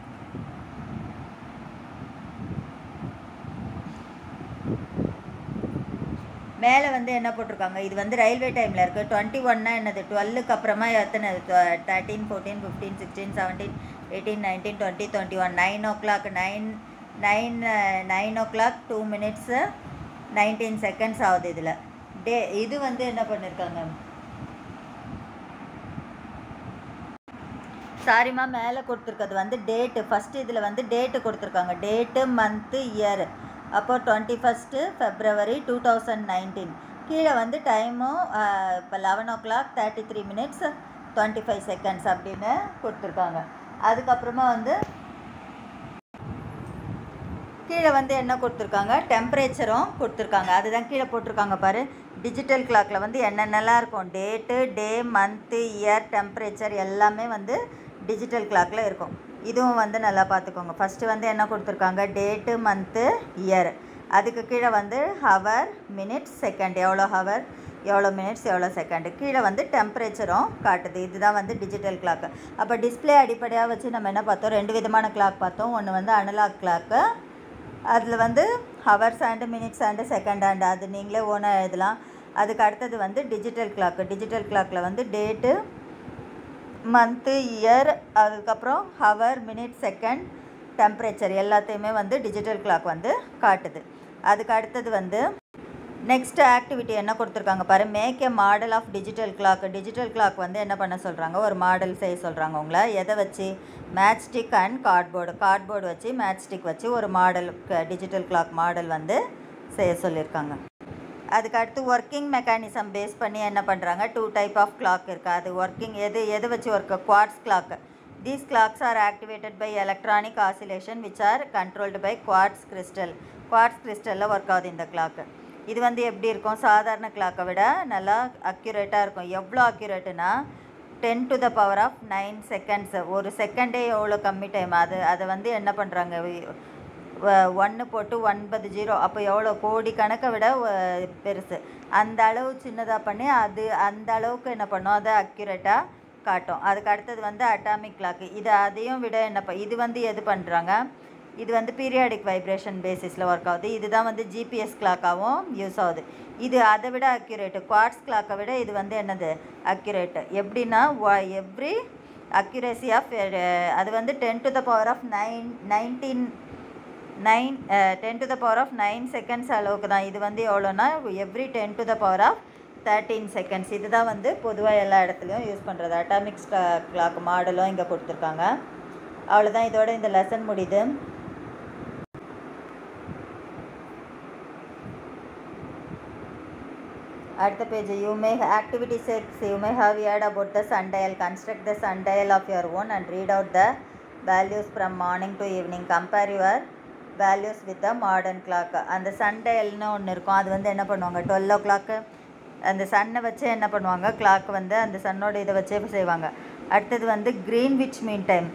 மேலே வந்து என்ன போட்டிருக்காங்க, இது வந்து ரயில்வே டைமில் இருக்குது. 21னா என்னது, 12க்கு அப்புறமா எத்தனை, 13, 14, 15, 16, 17, 18, 19, 20, 21, 9 o'clock, 9 o'clock 2 minutes 19 seconds ஆகுது. இதில் இது வந்து என்ன பண்ணியிருக்காங்க, சாரிம்மா, மேலே கொடுத்துருக்கிறது வந்து டேட்டு. ஃபஸ்ட்டு இதில் வந்து டேட்டு கொடுத்துருக்காங்க, டேட்டு, மந்த்து, இயர். அப்போ 21 February 2019. கீழே வந்து டைமும் இப்போ 11 o'clock 33 minutes 25 seconds அப்படின்னு கொடுத்துருக்காங்க. அதுக்கப்புறமா வந்து கீழே வந்து என்ன கொடுத்துருக்காங்க, டெம்பரேச்சரும் கொடுத்துருக்காங்க. அதுதான் கீழே போட்டிருக்காங்க பாரு. டிஜிட்டல் கிளாக்கில் வந்து என்னென்னலாம் இருக்கும், date, day, month, year, temperature எல்லாமே வந்து டிஜிட்டல் கிளாக்கில் இருக்கும். இதுவும் வந்து நல்லா பார்த்துக்கோங்க. ஃபஸ்ட்டு வந்து என்ன கொடுத்துருக்காங்க, டேட்டு, மந்த்து, இயர். அதுக்கு கீழே வந்து ஹவர், மினிட்ஸ், செகண்ட், எவ்வளோ ஹவர், எவ்வளோ மினிட்ஸ், எவ்வளோ செகண்டு, கீழே வந்து டெம்பரேச்சரும் காட்டுது. இதுதான் வந்து டிஜிட்டல் கிளாக்கு. அப்போ டிஸ்பிளே அடிப்படையாக வச்சு நம்ம என்ன பார்த்தோம், 2 விதமான கிளாக் பார்த்தோம். ஒன்று வந்து அனலாக் கிளாக்கு, அதில் வந்து hours and minutes and second and அது நீங்களே ஓனாக எழுதலாம். அதுக்கு அடுத்தது வந்து டிஜிட்டல் கிளாக்கு. டிஜிட்டல் கிளாக்கில் வந்து டேட்டு, மந்த்து, இயர், அதுக்கப்புறம் ஹவர், மினிட், செகண்ட், டெம்பரேச்சர் எல்லாத்தையுமே வந்து டிஜிட்டல் கிளாக் வந்து காட்டுது. அதுக்கு அடுத்தது வந்து நெக்ஸ்ட் ஆக்டிவிட்டி என்ன கொடுத்துருக்காங்க பாரு, make a model of digital clock. Digital clock வந்து என்ன பண்ண சொல்கிறாங்க, ஒரு மாடல் செய்ய சொல்கிறாங்க உங்களை. எதை வச்சு, மேட்ச் ஸ்டிக் அண்ட் கார்ட்போர்டு வச்சு, மேட்ச் ஸ்டிக் வச்சு ஒரு மாடல் டிஜிட்டல் கிளாக் மாடல் வந்து செய்ய சொல்லியிருக்காங்க. அதுக்கு அடுத்து ஒர்க்கிங் மெக்கானிசம் பேஸ் பண்ணி என்ன பண்ணுறாங்க, 2 டைப் ஆஃப் கிளாக் இருக்குது. அது ஒர்க்கிங் எது வச்சு work, quartz clock. These clocks are activated by electronic oscillation which are controlled by quartz crystal. Quartz கிறிஸ்டலில் ஒர்க் ஆகுது இந்த கிளாக்கு. இது வந்து எப்படி இருக்கும், சாதாரண கிளாக்கை விட நல்லா அக்யூரேட்டாக இருக்கும். எவ்வளோ அக்யூரேட்டுனா 10 to the power of 9 seconds. ஒரு செகண்டே எவ்வளோ கம்மி டைம். அதை வந்து என்ன பண்ணுறாங்க, 1 போட்டு 9 அப்போ எவ்வளோ கோடி கணக்கை விட பெருசு. அந்த அளவு சின்னதாக பண்ணி அது அந்த அளவுக்கு என்ன பண்ணோம், அதை அக்யூரேட்டாக காட்டும். அதுக்கு அடுத்தது வந்து அட்டாமிக் கிளாக்கு. இது அதையும் விட இது வந்து எது பண்ணுறாங்க, இது வந்து பீரியாடிக் வைப்ரேஷன் பேசிஸில் ஒர்க் ஆகுது. இதுதான் வந்து ஜிபிஎஸ் கிளாக்காகவும் யூஸ் ஆகுது. இது அதை விட அக்யூரேட்டு. குவார்ட்ஸ் கிளாக்கை விட இது வந்து என்னது, அக்யூரேட்டு. எப்படின்னா எவ்ரி அக்யூரேசி ஆஃப் அது வந்து 10 to the power of 9 seconds அளவுக்கு தான். இது வந்து எவ்வளோனா every 10 to the power of 13 seconds. இதுதான் வந்து பொதுவாக எல்லா இடத்துலையும் யூஸ் பண்ணுறது. அட்டாமிக் கிளாக் மாடலும் இங்கே கொடுத்துருக்காங்க. அவ்வளோதான், இதோட இந்த லெசன் முடியுது. அடுத்த page, activity 6, you may have heard about the sundial. Construct the sundial of your own and read out the values from morning to evening. Compare your values with the modern clock. அந்த சன்டயல்னு ஒன்று இருக்கும். அது வந்து என்ன பண்ணுவாங்க, 12 o'clock அந்த சன்னை வச்சு என்ன பண்ணுவாங்க, கிளாக் வந்து அந்த சன்னோட இதை வச்சே செய்வாங்க. அடுத்தது வந்து கிரீன்விச் மீன் டைம்.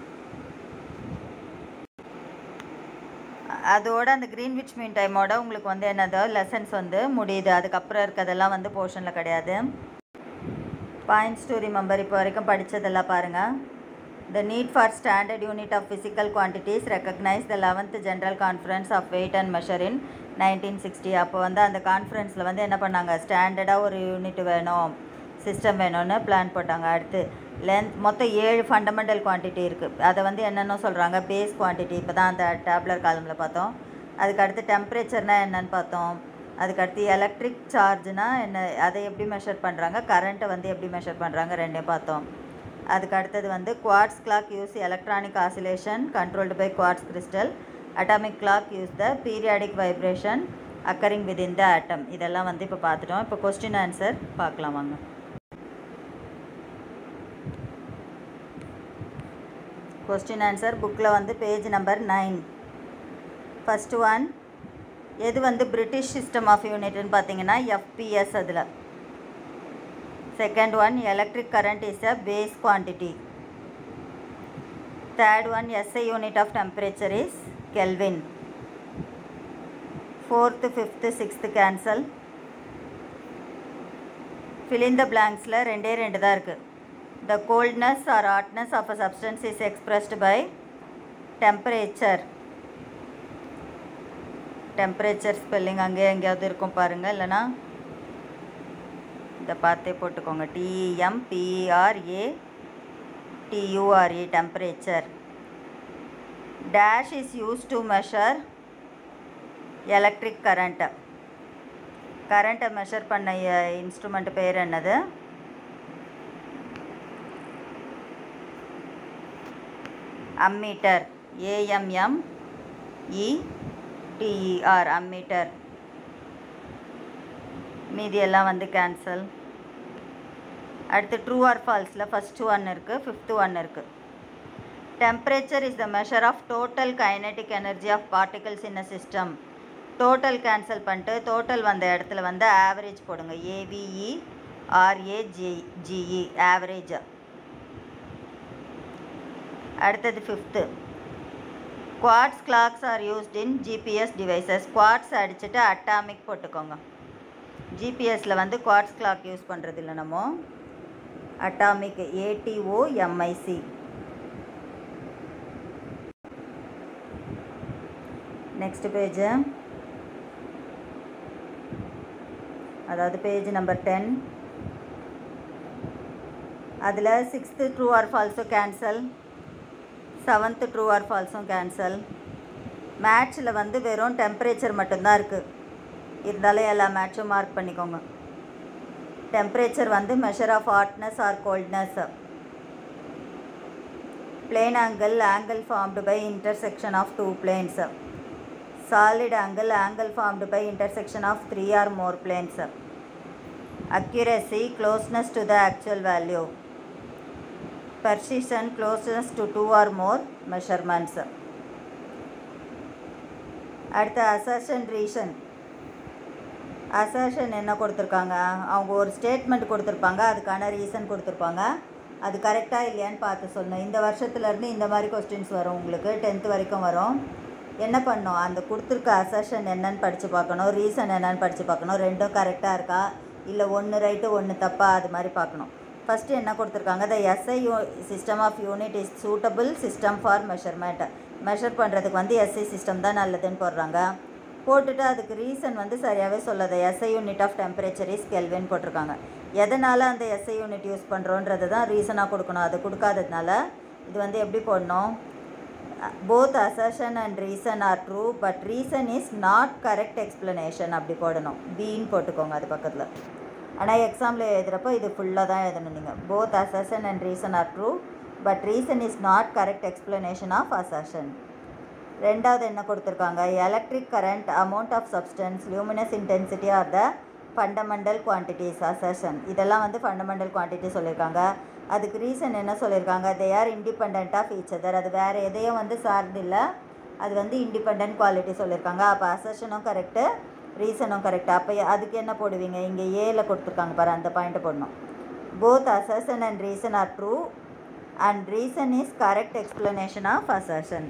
அதோட அந்த கிரீன்விச் மீன் டைமோட உங்களுக்கு வந்து என்னதோ லெசன்ஸ் வந்து முடியுது. அதுக்கப்புறம் இருக்கிறதெல்லாம் வந்து போர்ஷனில் கிடையாது. பாயிண்ட்ஸ் டு ரிமெம்பர் இப்போ வரைக்கும் படித்ததெல்லாம் பாருங்கள். The need for standard unit of physical quantities recognized the 11th General Conference of Weight and Measure in 1960. அப்போ வந்து அந்த கான்ஃபரன்ஸில் வந்து என்ன பண்ணாங்க, ஸ்டாண்டர்டாக ஒரு யூனிட் வேணும், சிஸ்டம் வேணும்னு பிளான் போட்டாங்க. அடுத்து மொத்தம் 7 ஃபண்டமெண்டல் குவான்டிட்டி இருக்குது. அதை வந்து என்னென்னு சொல்கிறாங்க, பேஸ் குவான்டிட்டி. இப்போ தான் அந்த டேப்லர் காலமில் பார்த்தோம். அதுக்கடுத்து டெம்பரேச்சர்னால் என்னென்னு பார்த்தோம். அதுக்கடுத்து எலக்ட்ரிக் சார்ஜ்னால் என்ன, அதை எப்படி மெஷர் பண்ணுறாங்க, கரண்ட்டை வந்து எப்படி மெஷர் பண்ணுறாங்க, ரெண்டையும் பார்த்தோம். அதுக்கு அடுத்தது வந்து quartz clock use electronic oscillation controlled by quartz crystal. Atomic clock use the periodic vibration occurring within the atom. இதெல்லாம் வந்து இப்போ பார்த்துட்டோம். இப்போ கொஸ்டின் ஆன்சர் பார்க்கலாம் வாங்க. கொஸ்டின் ஆன்சர் புக்கில் வந்து பேஜ் நம்பர் 9. ஃபஸ்ட்டு ஒன், எது வந்து பிரிட்டிஷ் சிஸ்டம் ஆஃப் யூனிட்னு பார்த்தீங்கன்னா FPS. அதில் second one, electric current is a base quantity. Third one, SI unit of temperature is Kelvin. Fourth, fifth, sixth cancel. Fill in the பிளாங்க்ஸில் 2 தான் இருக்குது. The coldness or hotness of a substance is expressed by temperature. Temperature spelling அங்கே எங்கேயாவது இருக்கும் பாருங்கள், இல்லைனா இதை பார்த்தே போட்டுக்கோங்க. TEMPERATURE temperature. Dash is used to measure electric current. கரண்ட்டை மெஷர் பண்ண இன்ஸ்ட்ருமெண்ட் பேர் என்னது? அம்மீட்டர். AMMETER ammeter. மீதி எல்லாம் வந்து கேன்சல். அடுத்து ட்ரூ ஆர் ஃபால்ஸில் ஃபஸ்ட்டு ஒன் இருக்குது, ஃபிஃப்த்து ஒன் இருக்குது. Temperature is the measure of total kinetic energy of particles in a system. Total cancel பண்ணிட்டு டோட்டல் வந்த இடத்துல வந்து ஆவரேஜ் போடுங்க. AVERAGE average. அடுத்தது fifth, quartz clocks are used in GPS devices. Quartz அடிச்சுட்டு atomic போட்டுக்கோங்க. ஜிபிஎஸ்சில் வந்து குவார்ட்ஸ் கிளாக் யூஸ் பண்ணுறது இல்லை, நம்ம அட்டாமிக் ATOMIC. நெக்ஸ்ட் பேஜ், அதாவது பேஜ் நம்பர் 10. அதில் 6th ட்ரூ ஆர் ஃபால்ஸும் கேன்சல், 7th ட்ரூ ஆர் ஃபால்ஸும் கேன்சல். மேட்ச்சில் வந்து வெறும் டெம்பரேச்சர் மட்டும்தான் இருக்குது, இருந்தாலும் எல்லா மேட்சும் மார்க் பண்ணிக்கோங்க. டெம்பரேச்சர் வந்து measure of hotness or coldness. Plane angle, angle formed by intersection of two planes. Solid angle, angle formed by intersection of 3 or more planes. Accuracy, closeness to the actual value. Precision, closeness to 2 or more measurements. அடுத்த assertion reason. assertion என்ன கொடுத்துருக்காங்க, அவங்க ஒரு statement கொடுத்துருப்பாங்க, அதுக்கான reason கொடுத்துருப்பாங்க, அது கரெக்டாக இல்லையான்னு பார்த்து சொல்லணும். இந்த வருஷத்துலேருந்து இந்த மாதிரி கொஸ்டின்ஸ் வரும் உங்களுக்கு, 10th வரைக்கும் வரும். என்ன பண்ணணும், அந்த கொடுத்துருக்க அசர்ஷன் என்னன்னு படித்து பார்க்கணும், ரீசன் என்னன்னு படித்து பார்க்கணும், ரெண்டும் கரெக்டாக இருக்கா இல்லை ஒன்று ரைட்டு ஒன்று தப்பா, அது மாதிரி பார்க்கணும். ஃபஸ்ட்டு என்ன கொடுத்துருக்காங்க, the SI system of unit is suitable system for measurement. Measure பண்ணுறதுக்கு வந்து SI சிஸ்டம் தான் நல்லதுன்னு போடுறாங்க. போட்டுட்டு அதுக்கு ரீசன் வந்து சரியாகவே சொல்லாத, SI unit of temperature is Kelvin போட்டிருக்காங்க. எதனால் அந்த SI யூனிட் யூஸ் பண்ணுறோன்றது தான் ரீசனாக கொடுக்கணும். அது கொடுக்காததுனால இது வந்து எப்படி போடணும், both assertion and reason are true but reason is not correct explanation அப்படி போடணும். பீன்னு போட்டுக்கோங்க அது பக்கத்தில். ஆனால் எக்ஸாமில் எழுதுகிறப்போ இது ஃபுல்லாக தான் எழுதணும் நீங்கள். both assertion and reason are true but reason is not correct explanation of assertion. ரெண்டாவது என்ன கொடுத்துருக்காங்க, electric current, amount of substance, luminous intensity are the fundamental quantities. assertion இதெல்லாம் வந்து ஃபண்டமெண்டல் குவான்டிட்டி சொல்லியிருக்காங்க. அதுக்கு ரீசன் என்ன சொல்லியிருக்காங்க, they are independent of each other. அது வேறு எதையும் வந்து சார்ந்தில்லை, அது வந்து இண்டிபெண்ட் குவாலிட்டி சொல்லியிருக்காங்க. அப்போ அசர்ஷனும் கரெக்டு, ரீசனும் கரெக்டு. அப்போ அதுக்கு என்ன போடுவீங்க, இங்கே ஏல கொடுத்துருக்காங்க பாரு, அந்த பாயிண்ட்டை போடணும். Both assertion and reason are true and reason is correct explanation of assertion,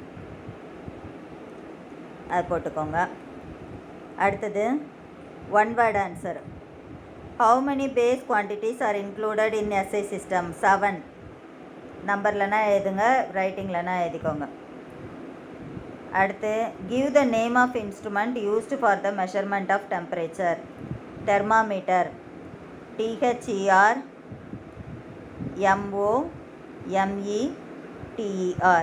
அது போட்டுக்கோங்க. அடுத்தது one word answer. How many base quantities are included in SI system? 7. நம்பர்லனா எழுதுங்க, ரைட்டிங்லனா எழுதிக்கோங்க. அடுத்து give the name of instrument used for the measurement of temperature. thermometer, THER MOMETER.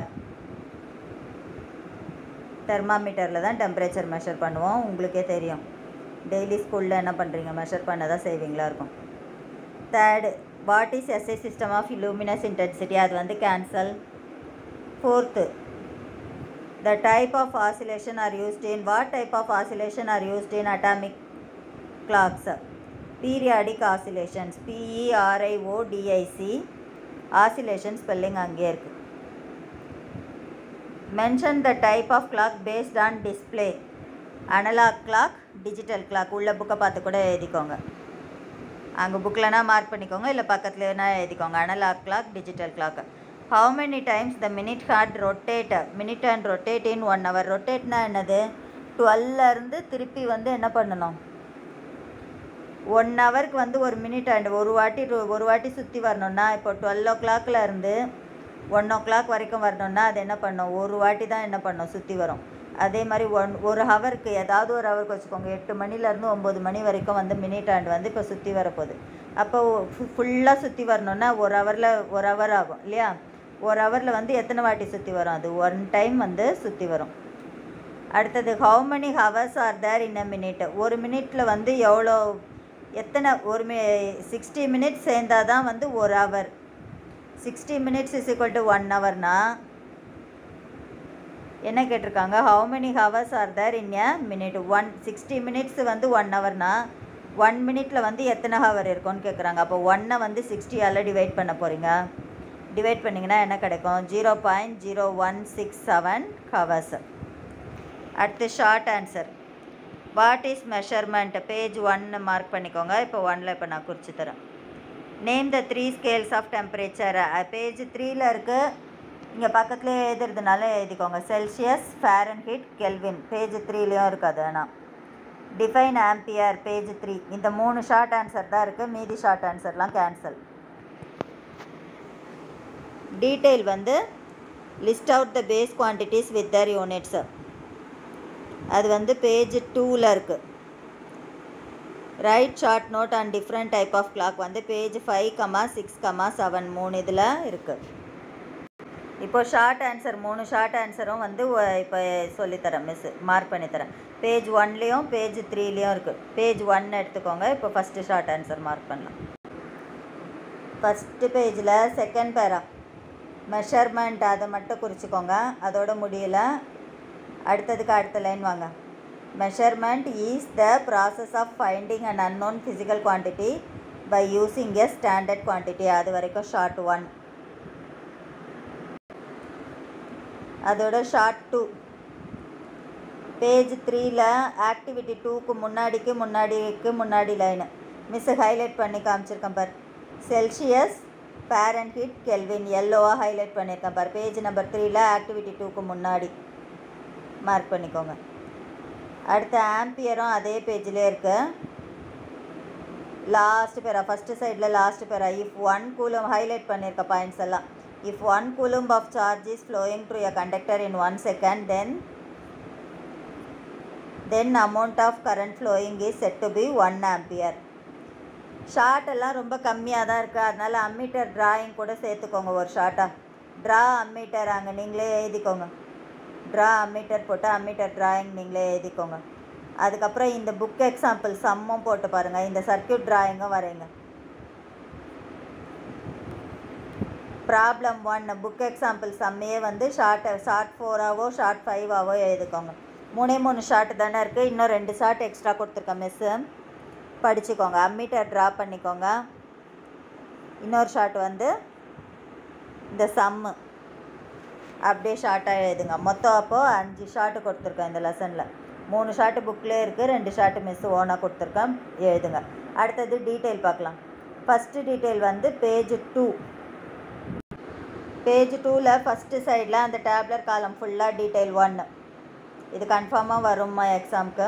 தெர்மாமீட்டரில் தான் temperature measure பண்ணுவோம், உங்களுக்கே தெரியும். டெய்லி ஸ்கூலில் என்ன பண்ணுறீங்க, மெஷர் பண்ண தான் சேவிங்லாம் இருக்கும். Third, what is SI system of luminous intensity, அது வந்து cancel. Fourth, the type of oscillation are used in, what type of oscillation are used in atomic clocks. Periodic oscillations, PERIODIC. Oscillation spelling அங்கே இருக்குது. Mention the type of clock based on display. Analog clock, digital clock. உள்ள புக்கை பார்த்து கூட எழுதிக்கோங்க, அங்கே புக்கில்னா mark பண்ணிக்கோங்க, இல்லை பக்கத்துலனா எழுதிக்கோங்க. Analog clock, digital clock. How many times the minute hand rotate, minute hand rotate in 1 hour. ரொட்டேட்னா என்னது, 12லேருந்து திருப்பி வந்து என்ன பண்ணணும், 1 hourக்கு வந்து 1 minute அண்ட் ஒரு வாட்டி சுற்றி வரணுன்னா, இப்போ 12 o'clock இருந்து 1 o'clock வரைக்கும் வரணுன்னா அது என்ன பண்ணணும், ஒரு வாட்டி தான் என்ன பண்ணணும், சுற்றி வரும். அதே மாதிரி ஒரு ஹவருக்கு, ஏதாவது ஒரு ஹவருக்கு வச்சுக்கோங்க, 8 மணிலேருந்து 9 மணி வரைக்கும் வந்து மினிட் ஹேண்ட் வந்து இப்போ சுற்றி வரப்போகுது. அப்போ ஃபுல்லாக சுற்றி வரணுன்னா ஒரு ஹவர் ஆகும் இல்லையா. ஒரு ஹவரில் வந்து எத்தனை வாட்டி சுற்றி வரும், அது 1 time வந்து சுற்றி வரும். அடுத்தது how many hours are there in a minute. ஒரு மினிட்டில் வந்து எத்தனை 60 minutes சேர்ந்தால் தான் வந்து ஒரு hour. 60 minutes is equal to 1 hourனா என்ன கேட்டிருக்காங்க, how many hours are there in a minute. 60 minutes வந்து 1 hourனா 1 minute வந்து எத்தனை ஹவர் இருக்கும்னு கேட்குறாங்க. அப்போ 1 வந்து 60ஆல் டிவைட் பண்ண போகிறீங்க. டிவைட் பண்ணிங்கன்னா என்ன கிடைக்கும், 0.0167 ஹவர்ஸ். அடுத்து short answer. What is measurement, page 1 mark பண்ணிக்கோங்க. இப்போ 1ல் இப்போ நான் குறித்து தரேன். Name the 3 scales of temperature. Page 3ல் இருக்குது, இங்கே பக்கத்துலேயே எழுதுறதுனால எழுதிக்கோங்க. செல்சியஸ், ஃபாரன்ஹீட், கெல்வின் பேஜ் 3லேயும் இருக்குது. ஆனால் டிஃபைன் ஆம்பியர் பேஜ் 3. இந்த 3 ஷார்ட் ஆன்சர் தான் இருக்குது, மீதி ஷார்ட் ஆன்சர்லாம் கேன்சல். டீட்டெயில் வந்து list out the base quantities with their units. அது வந்து பேஜ் 2ல் இருக்குது. Write short note and different type of clock வந்து பேஜ் 5, 6, 7 3 இதில் இருக்குது. இப்போ ஷார்ட் ஆன்சர் 3 ஷார்ட் ஆன்சரும் வந்து இப்போ சொல்லித்தரேன், மிஸ் மார்க் பண்ணித்தரேன். பேஜ் 1லேயும் பேஜ் 3லேயும் இருக்குது. பேஜ் 1 எடுத்துக்கோங்க. இப்போ ஃபஸ்ட்டு ஷார்ட் ஆன்சர் மார்க் பண்ணலாம். ஃபஸ்ட்டு பேஜில் செகண்ட் பேரா மெஷர்மெண்ட் அதை மட்டும் குறிச்சிக்கோங்க, அதோட முடியல. அடுத்ததுக்கு அடுத்த லைன் வாங்க. Measurement is the process of finding an unknown physical quantity by using a standard quantity. அது வரைக்கும் ஷார்ட் 1. அதோட ஷார்ட் 2 பேஜ் 3ல் ஆக்டிவிட்டி 2க்கு முன்னாடி லைனு மிஸ் ஹைலைட் பண்ணி காமிச்சிருக்கேன் பார். செல்சியஸ், ஃபாரன்ஹீட், கெல்வின் எல்லோவாக ஹைலைட் பண்ணியிருக்கேன் பார். பேஜ் நம்பர் 3ல் ஆக்டிவிட்டி 2க்கு முன்னாடி மார்க் பண்ணிக்கோங்க. அடுத்த ஆம்பியரும் அதே பேஜ்லேயே இருக்குது. லாஸ்ட் பேரா ஃபஸ்ட்டு சைடில் last para. If 1 coulomb highlight பண்ணியிருக்க பாயிண்ட்ஸ் எல்லாம். If 1 coulomb of charge is flowing through a conductor in 1 second then amount of current flowing is set to be 1 ampere. Short எல்லாம் ரொம்ப கம்மியாக தான் இருக்குது, அதனால் அம்மீட்டர் ட்ராயிங் கூட சேர்த்துக்கோங்க ஒரு ஷார்ட்டாக. ட்ரா அம்மீட்டர் அங்கே நீங்களே எழுதிக்கோங்க. ட்ரா அம்மீட்டர் போட்டு அம்மீட்டர் ட்ராயிங் நீங்களே எழுதிக்கோங்க. அதுக்கப்புறம் இந்த புக் எக்ஸாம்பிள் சம்மும் போட்டு பாருங்கள், இந்த சர்க்கியூட் ட்ராயிங்கும் வரைங்க. ப்ராப்ளம் 1 புக் எக்ஸாம்பிள் சம்மையே வந்து ஷார்ட் 4ஆவோ ஷார்ட் 5ஆவோ எழுதிக்கோங்க. 3 ஷார்ட் தானே இருக்குது, இன்னும் 2 ஷார்ட் எக்ஸ்ட்ரா கொடுத்துருக்கேன் மிஸ்ஸு, படிச்சுக்கோங்க. அம்மீட்டர் ட்ரா பண்ணிக்கோங்க. இன்னொரு ஷார்ட் வந்து இந்த சம்மு அப்படியே ஷார்ட்டாக எழுதுங்க. மொத்தம் அப்போது 5 ஷார்ட்டு கொடுத்துருக்கேன் இந்த லெசனில். 3 ஷார்ட்டு புக்லேயே இருக்குது, 2 ஷார்ட்டு மிஸ் ஓனாக கொடுத்துருக்கேன், எழுதுங்க. அடுத்தது டீட்டெயில் பார்க்கலாம். ஃபஸ்ட்டு டீட்டெயில் வந்து பேஜ் 2. பேஜ் 2ல் ஃபஸ்ட்டு சைடில் அந்த டேப்லர் காலம் ஃபுல்லாக டீட்டெயில் 1. இது கன்ஃபார்மாக வரும்மா எக்ஸாமுக்கு.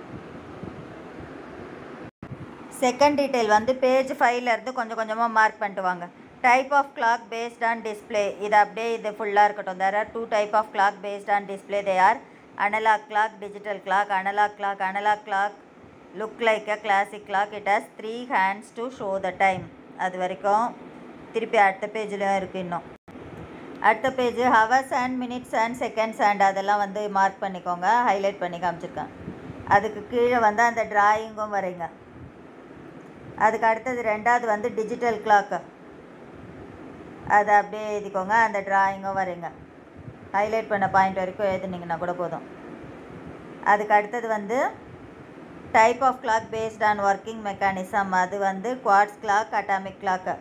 செகண்ட் டீட்டெயில் வந்து பேஜ் 5லேருந்து கொஞ்சம் கொஞ்சமாக மார்க் பண்ணிட்டு வாங்க. Type of clock based on display. இது அப்படியே இது ஃபுல்லாக இருக்கட்டும். There are 2 type of clock based on display. They are analogue clock, digital clock. Analogue clock look like a classic clock. It has 3 hands to show the time. அது வரைக்கும் திருப்பி அடுத்த பேஜ்லேயும் இருக்குது. இன்னும் அடுத்த page hours and minutes and seconds and அதெல்லாம் வந்து மார்க் பண்ணிக்கோங்க, ஹைலைட் பண்ணி காமிச்சிருக்கேன். அதுக்கு கீழே வந்து அந்த ட்ராயிங்கும் வரைங்க. அதுக்கு அடுத்தது 2வது வந்து டிஜிட்டல் கிளாக்கு, அதை அப்படியே எழுதிக்கோங்க, அந்த ட்ராயிங்கும் வரைங்க. ஹைலைட் பண்ண பாயிண்ட் வரைக்கும் எழுதுனீங்கன்னா கூட போதும். அதுக்கு அடுத்தது வந்து type of clock based on working mechanism. அது வந்து குவார்ட்ஸ் கிளாக், அட்டாமிக் கிளாக்கு.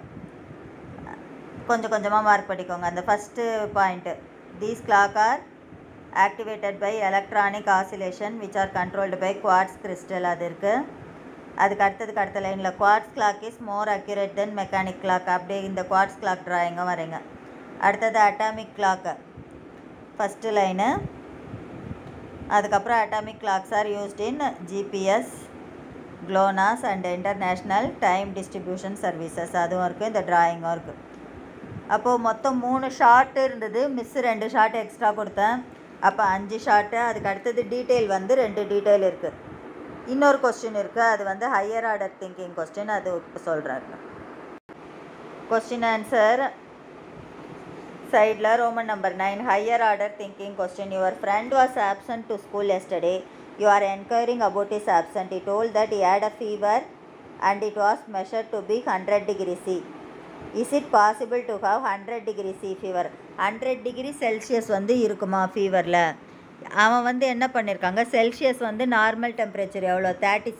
கொஞ்சம் கொஞ்சமாக மார்க் பண்ணிக்கோங்க. அந்த first point, these clock are activated by electronic oscillation which are controlled by quartz crystal. அது இருக்குது. அதுக்கு அடுத்த லைனில் quartz clock is more accurate then mechanic clock. அப்படியே இந்த குவார்ட்ஸ் கிளாக் ட்ராயிங்கும் வரைங்க. அடுத்தது அட்டாமிக் கிளாக்கு, ஃபஸ்ட்டு லைனு. அதுக்கப்புறம் atomic clocks are used in GPS, GLONASS and international time distribution services. அதுவும் இருக்குது, இந்த ட்ராயிங்கும் இருக்குது. அப்போது மொத்தம் 3 ஷார்ட்டு இருந்தது, மிஸ்ஸு 2 ஷார்ட் எக்ஸ்ட்ரா கொடுத்தேன், அப்போ 5 ஷார்ட்டு. அதுக்கு அடுத்தது டீட்டெயில் வந்து 2 டீட்டெயில் இருக்குது. இன்னொரு கொஸ்டின் இருக்குது, அது வந்து ஹையர் ஆர்டர் திங்கிங் கொஸ்டின், அது இப்போ சொல்கிறேன். கொஸ்டின் ஆன்சர் சைடில் Roman number 9 higher order thinking question. Your friend was absent to school yesterday. You are enquiring about is absent. He told that he had a fever and it was measured to be 100 degrees C. Is it possible to have 100 degree C fever? 100 degree Celsius வந்து இருக்குமா ஃபீவரில்? அவன் வந்து என்ன பண்ணியிருக்காங்க, Celsius வந்து normal temperature எவ்வளோ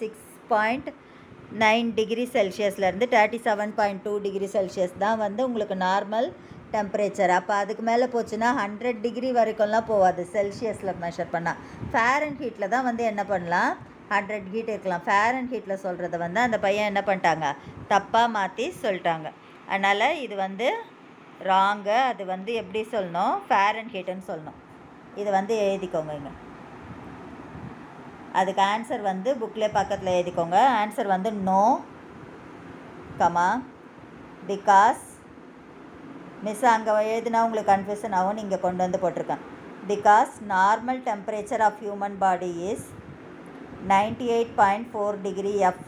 36.9 degree செல்சியஸ்லேருந்து 37.2 degree Celsius தான் வந்து உங்களுக்கு நார்மல் டெம்பரேச்சர். அப்போ அதுக்கு மேலே போச்சுன்னா 100 டிகிரி வரைக்கும்லாம் போகாது செல்சியஸில் மெஷர் பண்ணால். ஃபேரன் ஹீட்டில் தான் வந்து என்ன பண்ணலாம், 100 ஹீட் இருக்கலாம். ஃபேரன் ஹீட்டில் சொல்கிறத வந்து அந்த பையன் என்ன பண்ணிட்டாங்க, தப்பாக மாற்றி சொல்லிட்டாங்க. அதனால் இது வந்து ராங்கு. அது வந்து எப்படி சொல்லணும், ஃபாரன்ஹீட்னு சொல்லணும். இது வந்து எழுதிக்கோங்க இங்கே. அதுக்கு ஆன்சர் வந்து புக்கில் பக்கத்தில் எழுதிக்கோங்க. ஆன்சர் வந்து நோ கமா பிகாஸ். மிஸ் அங்கே எழுதுனா உங்களுக்கு கன்ஃபியூஷன் ஆகும், நீங்கள் கொண்டு வந்து போட்டிருக்கேன். Because normal temperature of human body is 98.4 degree F.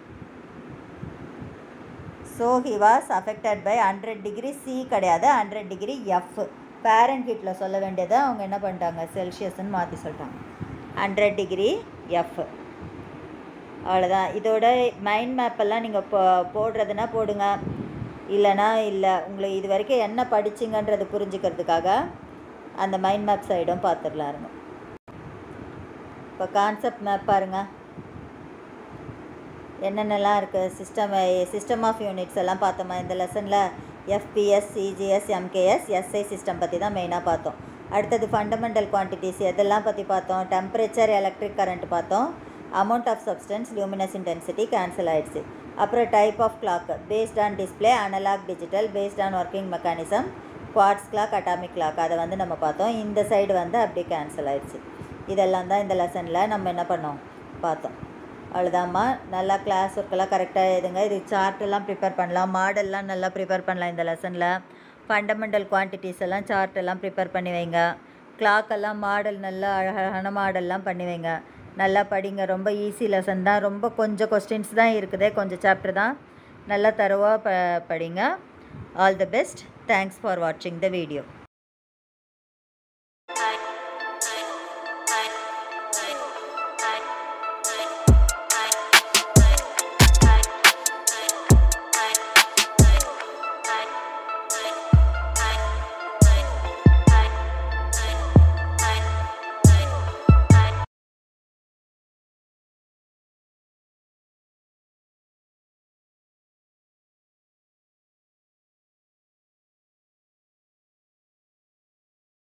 So he was affected by 100 degree C கிடையாது, 100 degree F. ஃபாரன்ஹீட்டில் சொல்ல வேண்டியதை அவங்க என்ன பண்ணிட்டாங்க, செல்சியஸ்ன்னு மாற்றி சொல்லிட்டாங்க. 100 degree F. அவ்வளோதான். இதோட மைண்ட் மேப்பெல்லாம் நீங்கள் போடுறதுனா போடுங்க, இல்லைனா இல்லை. உங்களுக்கு இது வரைக்கும் என்ன படிச்சிங்கன்றது புரிஞ்சுக்கிறதுக்காக அந்த மைண்ட் மேப் சைடும் பார்த்துடலாம் இருங்க. இப்போ கான்செப்ட் மேப் பாருங்கள், என்னென்னலாம் இருக்குது. சிஸ்டம் ஆஃப் யூனிட்ஸ் எல்லாம் பார்த்தோமா இந்த லெசனில். FPS, CGS, MKS, SI system பற்றி தான் மெயினாக பார்த்தோம். அடுத்தது ஃபண்டமெண்டல் குவான்டிட்டிஸ் எதெல்லாம் பற்றி பார்த்தோம். டெம்பரேச்சர், எலக்ட்ரிக் கரண்ட் பார்த்தோம். Amount of substance, luminous intensity cancel ஆகிடுச்சு. அப்புறம் type of clock, based on display, analogue, digital, based on working mechanism, quartz clock, atomic clock, அதை வந்து நம்ம பார்த்தோம். இந்த சைடு வந்து அப்படியே கேன்சல் ஆகிடுச்சு. இதெல்லாம் தான் இந்த லெசனில் நம்ம என்ன பண்ணோம் பார்த்தோம். அவ்வளோதாம்மா. நல்லா கிளாஸ் ஒர்க்கெல்லாம் கரெக்டாக எழுதுங்க. இது சார்ட்டெல்லாம் ப்ரிப்பேர் பண்ணலாம், மாடல்லாம் நல்லா ப்ரிப்பேர் பண்ணலாம் இந்த லெசனில். ஃபண்டமெண்டல் குவான்டிட்டிஸ் எல்லாம் சார்ட்டெல்லாம் ப்ரிப்பேர் பண்ணி வைங்க. கிளாக்கெல்லாம் மாடல் நல்லா அழகான மாடல்லாம் பண்ணி வைங்க. நல்லா படிங்க. ரொம்ப ஈஸி லெசன் தான். ரொம்ப கொஞ்சம் கொஸ்டின்ஸ் தான் இருக்குது, கொஞ்சம் சாப்டர் தான். நல்லா தரோவாக படிங்க. All the best. Thanks for வாட்சிங் த வீடியோ.